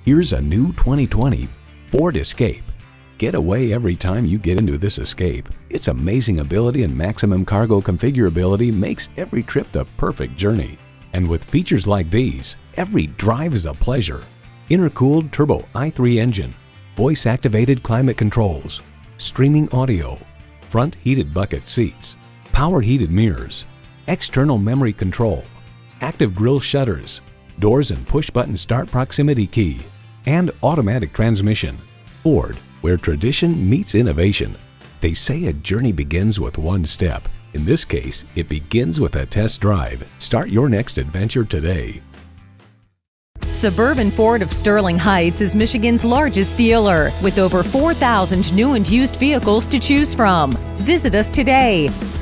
Here's a new 2020 Ford Escape. Get away every time you get into this Escape. Its amazing ability and maximum cargo configurability makes every trip the perfect journey. And with features like these, every drive is a pleasure. Intercooled turbo i3 engine, voice-activated climate controls, streaming audio, front heated bucket seats, power heated mirrors, external memory control, active grille shutters, doors and push-button start proximity key, and automatic transmission. Ford, where tradition meets innovation. They say a journey begins with one step. In this case, it begins with a test drive. Start your next adventure today. Suburban Ford of Sterling Heights is Michigan's largest dealer with over 4,000 new and used vehicles to choose from. Visit us today.